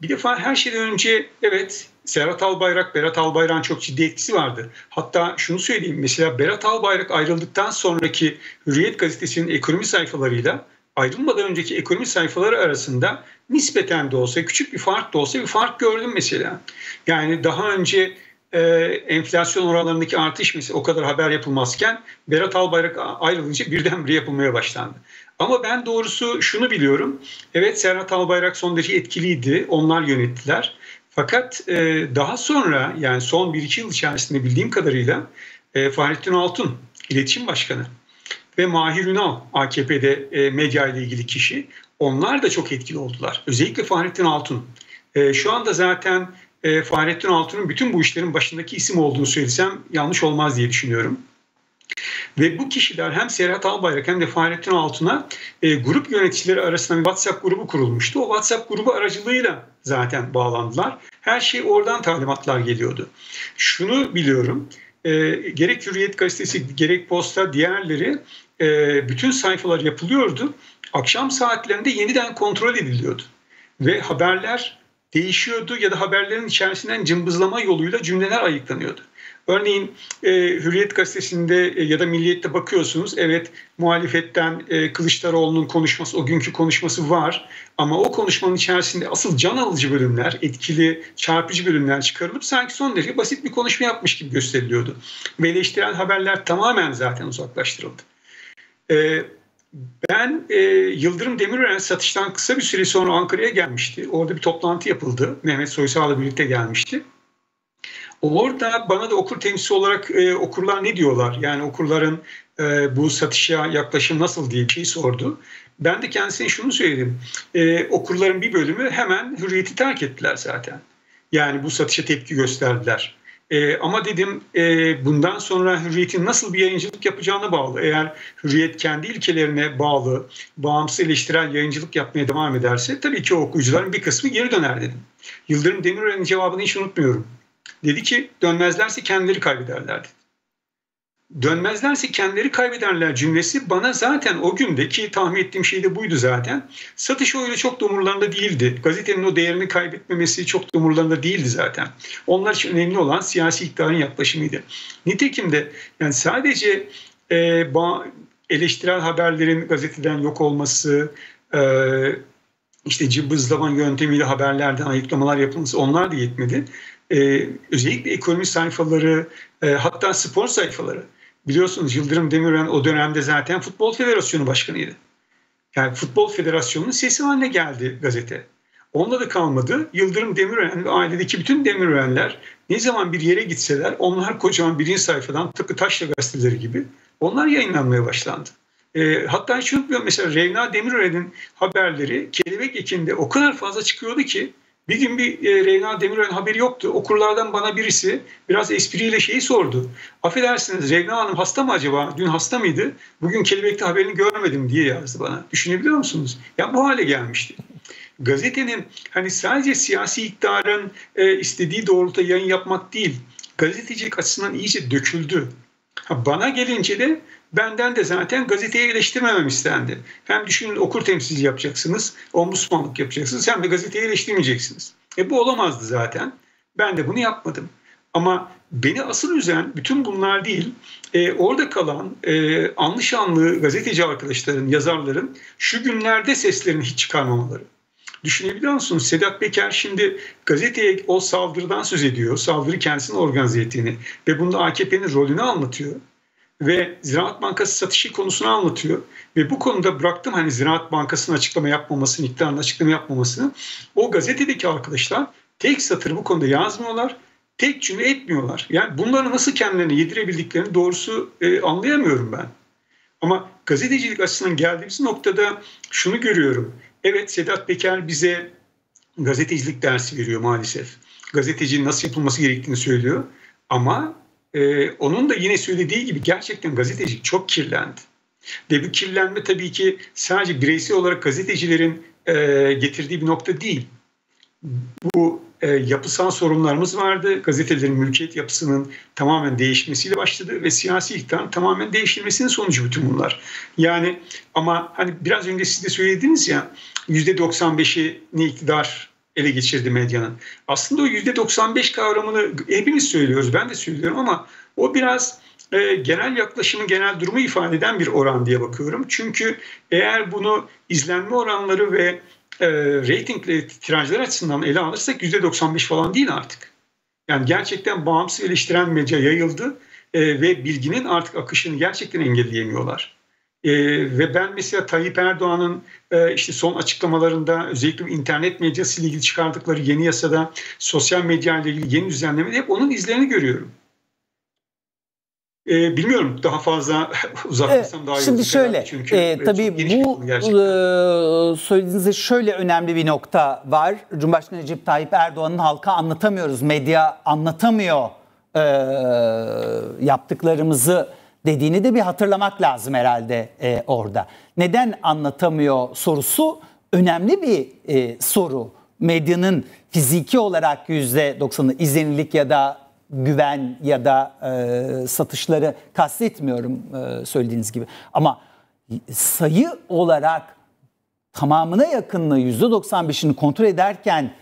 Bir defa her şeyden önce evet Serhat Albayrak, Berat Albayrak'ın çok ciddi etkisi vardı. Hatta şunu söyleyeyim, mesela Berat Albayrak ayrıldıktan sonraki Hürriyet gazetesinin ekonomi sayfalarıyla ayrılmadan önceki ekonomi sayfaları arasında nispeten de olsa, küçük bir fark da olsa bir fark gördüm mesela. Yani daha önce enflasyon oranlarındaki artış mesela o kadar haber yapılmazken Berat Albayrak ayrılınca birdenbire yapılmaya başlandı. Ama ben doğrusu şunu biliyorum. Evet, Serhat Albayrak son derece etkiliydi. Onlar yönettiler. Fakat daha sonra, yani son 1-2 yıl içerisinde bildiğim kadarıyla Fahrettin Altun iletişim başkanı ve Mahir Ünal AKP'de medya ile ilgili kişi, onlar da çok etkili oldular. Özellikle Fahrettin Altun. Şu anda zaten Fahrettin Altun'un bütün bu işlerin başındaki isim olduğunu söylesem yanlış olmaz diye düşünüyorum. Ve bu kişiler hem Serhat Albayrak hem de Fahrettin Altun'a grup yöneticileri arasında bir WhatsApp grubu kurulmuştu. O WhatsApp grubu aracılığıyla zaten bağlandılar. Her şey oradan talimatlar geliyordu. Şunu biliyorum, gerek Hürriyet gazetesi gerek Posta diğerleri bütün sayfalar yapılıyordu. Akşam saatlerinde yeniden kontrol ediliyordu. Ve haberler değişiyordu ya da haberlerin içerisinden cımbızlama yoluyla cümleler ayıklanıyordu. Örneğin Hürriyet gazetesinde ya da Milliyet'te bakıyorsunuz, evet muhalefetten Kılıçdaroğlu'nun konuşması, o günkü konuşması var ama o konuşmanın içerisinde asıl can alıcı bölümler, etkili, çarpıcı bölümler çıkarılıp sanki son derece basit bir konuşma yapmış gibi gösteriliyordu. Ve eleştirel haberler tamamen zaten uzaklaştırıldı. Ben Yıldırım Demirören satıştan kısa bir süre sonra Ankara'ya gelmişti. Orada bir toplantı yapıldı. Mehmet Soysal'la birlikte gelmişti. Orada bana da okur temsilcisi olarak okurlar ne diyorlar? Yani okurların bu satışa yaklaşım nasıl diye bir şey sordu. Ben de kendisine şunu söyledim. Okurların bir bölümü hemen Hürriyet'i terk ettiler zaten. Yani bu satışa tepki gösterdiler. Ama dedim bundan sonra Hürriyet'in nasıl bir yayıncılık yapacağına bağlı. Eğer Hürriyet kendi ilkelerine bağlı, bağımsız eleştirel yayıncılık yapmaya devam ederse tabii ki o okuyucuların bir kısmı geri döner dedim. Yıldırım Demirören'in cevabını hiç unutmuyorum. Dedi ki dönmezlerse kendileri kaybederler dedi. Dönmezlerse kendileri kaybederler cümlesi bana zaten o gündeki tahmin ettiğim şey de buydu zaten. Satış öyle çok da umurlarında değildi. Gazetenin o değerini kaybetmemesi çok da umurlarında değildi zaten. Onlar için önemli olan siyasi iktidarın yaklaşımıydı. Nitekim de yani sadece eleştirel haberlerin gazeteden yok olması, işte cımbızlama yöntemiyle haberlerden ayıklamalar yapılması, onlar da yetmedi. Özellikle ekonomi sayfaları, hatta spor sayfaları. Biliyorsunuz Yıldırım Demirören o dönemde zaten Futbol Federasyonu Başkanıydı. Yani Futbol Federasyonu'nun sesi haline geldi gazete. Onda da kalmadı. Yıldırım Demirören ve ailedeki bütün Demirörenler ne zaman bir yere gitseler onlar kocaman birinci sayfadan tıpkı taşra gazeteleri gibi onlar yayınlanmaya başlandı. Hatta hiç unutmuyorum, mesela Revna Demirören'in haberleri Kelebek Eki'nde o kadar fazla çıkıyordu ki bir gün bir Revna Demirören haberi yoktu. Okurlardan bana birisi biraz espriyle şeyi sordu. Affedersiniz, Revna Hanım hasta mı acaba? Dün hasta mıydı? Bugün Kelebek'te haberini görmedim diye yazdı bana. Düşünebiliyor musunuz? Ya bu hale gelmişti. Gazetenin hani sadece siyasi iktidarın istediği doğrultuda yayın yapmak değil, gazetecilik açısından iyice döküldü. Bana gelince de benden de zaten gazeteyi eleştirmemem istendi. Hem düşünün, okur temsilci yapacaksınız, ombudsmanlık yapacaksınız, hem de gazeteyi eleştirmeyeceksiniz. Bu olamazdı zaten. Ben de bunu yapmadım. Ama beni asıl üzen bütün bunlar değil, orada kalan anlı şanlı gazeteci arkadaşların, yazarların şu günlerde seslerini hiç çıkarmamaları. Düşünebiliyor musunuz? Sedat Peker şimdi gazeteye o saldırıdan söz ediyor. Saldırı kendisini organize ettiğini ve bunda AKP'nin rolünü anlatıyor. Ve Ziraat Bankası satışı konusunu anlatıyor. Ve bu konuda bıraktım hani Ziraat Bankası'nın açıklama yapmamasını, iktidarın açıklama yapmamasını. O gazetedeki arkadaşlar tek satır bu konuda yazmıyorlar. Tek cümle etmiyorlar. Yani bunları nasıl kendilerine yedirebildiklerini doğrusu anlayamıyorum ben. Ama gazetecilik açısından geldiğimiz noktada şunu görüyorum. Evet, Sedat Peker bize gazetecilik dersi veriyor maalesef. Gazeteciliğin nasıl yapılması gerektiğini söylüyor. Ama onun da yine söylediği gibi gerçekten gazetecilik çok kirlendi. Ve bu kirlenme tabii ki sadece bireysel olarak gazetecilerin getirdiği bir nokta değil. Bu yapısal sorunlarımız vardı. Gazetelerin mülkiyet yapısının tamamen değişmesiyle başladı ve siyasi iktidarın tamamen değişilmesinin sonucu bütün bunlar. Yani ama hani biraz önce siz de söylediniz ya, %95'ini iktidar ele geçirdi medyanın. Aslında o %95 kavramını hepimiz söylüyoruz, ben de söylüyorum ama o biraz genel yaklaşımın genel durumu ifade eden bir oran diye bakıyorum. Çünkü eğer bunu izlenme oranları ve reytingli tirajlar açısından ele alırsak %95 falan değil artık. Yani gerçekten bağımsız eleştiren medya yayıldı ve bilginin artık akışını gerçekten engelleyemiyorlar. Ve ben mesela Tayyip Erdoğan'ın işte son açıklamalarında özellikle internet medyası ile ilgili çıkardıkları yeni yasada sosyal medya ile ilgili yeni düzenlemede hep onun izlerini görüyorum. Bilmiyorum daha fazla uzatmasam daha iyi olur. Şimdi şöyle, çünkü tabii bu söylediğinizde şöyle önemli bir nokta var. Cumhurbaşkanı Recep Tayyip Erdoğan'ın halka anlatamıyoruz, medya anlatamıyor yaptıklarımızı dediğini de bir hatırlamak lazım herhalde orada. Neden anlatamıyor sorusu önemli bir soru. Medyanın fiziki olarak %90'ı izlenirlik ya da güven ya da satışları kastetmiyorum söylediğiniz gibi. Ama sayı olarak tamamına yakınlığı %95'ini kontrol ederken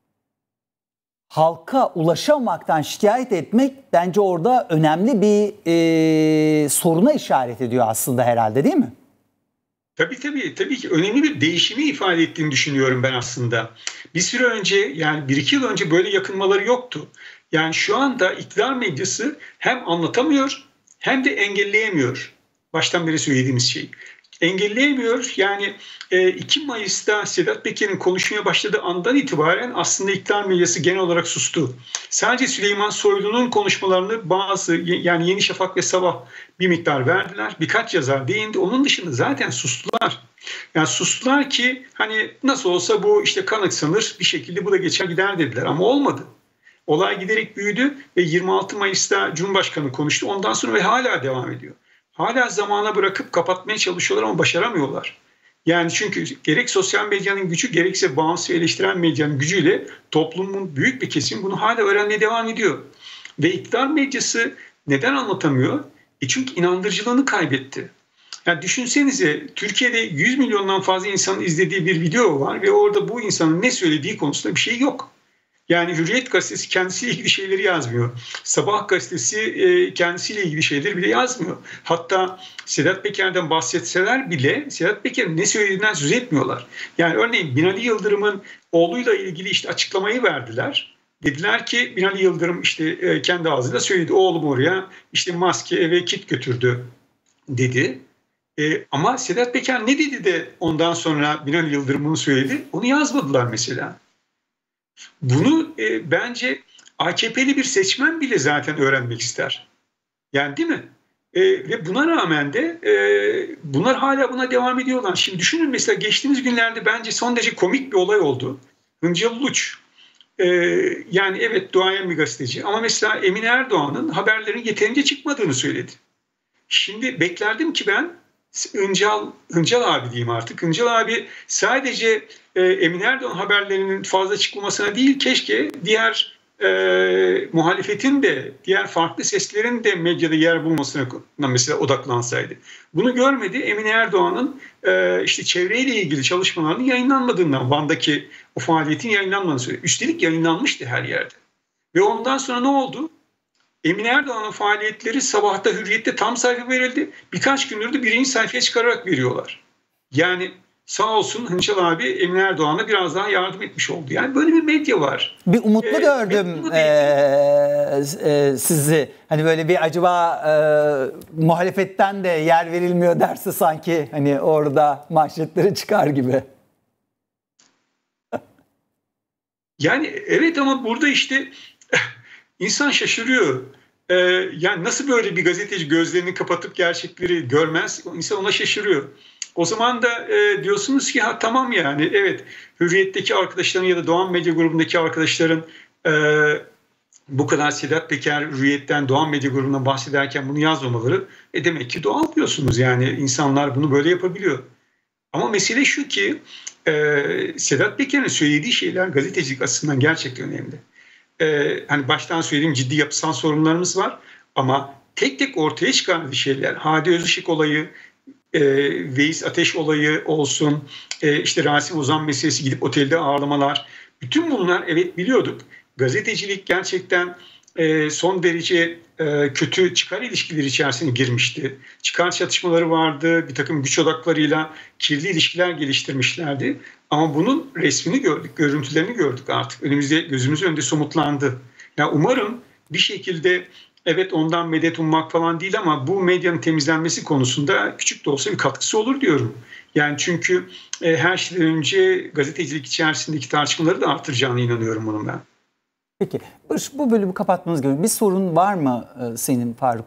halka ulaşamamaktan şikayet etmek bence orada önemli bir soruna işaret ediyor aslında herhalde, değil mi? Tabii ki önemli bir değişimi ifade ettiğini düşünüyorum ben aslında. Bir süre önce yani 1-2 yıl önce böyle yakınmaları yoktu. Yani şu anda iktidar medyası hem anlatamıyor hem de engelleyemiyor. Baştan beri söylediğimiz şey. Engelleyemiyor. Yani 2 Mayıs'ta Sedat Peker'in konuşmaya başladığı andan itibaren aslında iktidar medyası genel olarak sustu. Sadece Süleyman Soylu'nun konuşmalarını bazı yani Yeni Şafak ve Sabah bir miktar verdiler. Birkaç yazar değindi. Onun dışında zaten sustular. Yani sustular ki hani nasıl olsa bu işte kanıksanır bir şekilde bu da geçer gider dediler ama olmadı. Olay giderek büyüdü ve 26 Mayıs'ta Cumhurbaşkanı konuştu. Ondan sonra ve hala devam ediyor. Hala zamana bırakıp kapatmaya çalışıyorlar ama başaramıyorlar. Yani çünkü gerek sosyal medyanın gücü gerekse bağımsız eleştiren medyanın gücüyle toplumun büyük bir kesimi bunu hala öğrenmeye devam ediyor. Ve iktidar medyası neden anlatamıyor? Çünkü inandırıcılığını kaybetti. Yani düşünsenize Türkiye'de 100 milyondan fazla insanın izlediği bir video var ve orada bu insanın ne söylediği konusunda bir şey yok. Yani Hürriyet gazetesi kendisiyle ilgili şeyleri yazmıyor. Sabah gazetesi kendisiyle ilgili şeyleri bile yazmıyor. Hatta Sedat Peker'den bahsetseler bile Sedat Peker'in ne söylediğinden söz etmiyorlar. Yani örneğin Binali Yıldırım'ın oğluyla ilgili işte açıklamayı verdiler. Dediler ki Binali Yıldırım işte kendi ağzıyla söyledi. Oğlum oraya işte maske ve kit götürdü dedi. Ama Sedat Peker ne dedi de ondan sonra Binali Yıldırım bunu söyledi? Onu yazmadılar mesela. Bunu bence AKP'li bir seçmen bile zaten öğrenmek ister. Yani değil mi? Ve buna rağmen de bunlar hala buna devam ediyorlar. Şimdi düşünün mesela geçtiğimiz günlerde bence son derece komik bir olay oldu. Hıncal Uluç. Yani evet duayen bir gazeteci ama mesela Emine Erdoğan'ın haberlerin yeterince çıkmadığını söyledi. Şimdi beklerdim ki ben Hıncal abi diyeyim artık. Hıncal abi sadece Emine Erdoğan haberlerinin fazla çıkmamasına değil keşke diğer muhalefetin de diğer farklı seslerin de medyada yer bulmasına mesela odaklansaydı. Bunu görmedi. Emine Erdoğan'ın işte çevreyle ilgili çalışmalarının yayınlanmadığından, Van'daki o faaliyetin yayınlanmadığını söyledi. Üstelik yayınlanmıştı her yerde. Ve ondan sonra ne oldu? Emine Erdoğan'ın faaliyetleri Sabah'ta Hürriyet'te tam sayfa verildi. Birkaç gündür de birinci sayfaya çıkararak veriyorlar. Yani sağ olsun Hıncal abi Emine Erdoğan'a biraz daha yardım etmiş oldu. Yani böyle bir medya var. Bir umutlu gördüm sizi. Hani böyle bir acaba muhalefetten de yer verilmiyor derse sanki hani orada manşetleri çıkar gibi. Yani evet ama burada işte İnsan şaşırıyor. Yani nasıl böyle bir gazeteci gözlerini kapatıp gerçekleri görmez? İnsan ona şaşırıyor. O zaman da diyorsunuz ki ha tamam yani evet Hürriyet'teki arkadaşların ya da Doğan Medya Grubu'ndaki arkadaşların bu kadar Sedat Peker Hürriyet'ten Doğan Medya Grubu'ndan bahsederken bunu yazmamaları demek ki doğal diyorsunuz yani insanlar bunu böyle yapabiliyor. Ama mesele şu ki Sedat Peker'in söylediği şeyler gazetecilik açısından gerçekten önemli. Hani baştan söylediğim ciddi yapısal sorunlarımız var ama tek tek ortaya çıkan şeyler Hadi Özışık olayı, Veys Ateş olayı olsun, işte Rasim Ozan meselesi gidip otelde ağırlamalar Bütün bunlar evet biliyorduk. Gazetecilik gerçekten son derece kötü çıkar ilişkileri içerisine girmişti. Çıkar çatışmaları vardı, bir takım güç odaklarıyla kirli ilişkiler geliştirmişlerdi. Ama bunun resmini gördük, görüntülerini gördük artık. Önümüzde, gözümüzün önünde somutlandı. Ya umarım bir şekilde, evet ondan medet ummak falan değil ama bu medyanın temizlenmesi konusunda küçük de olsa bir katkısı olur diyorum. Yani çünkü her şeyden önce gazetecilik içerisindeki tartışmaları da artıracağına inanıyorum bunun ben. Peki Barış, bu bölümü kapatmamız gerekiyor. Bir sorun var mı senin Faruk?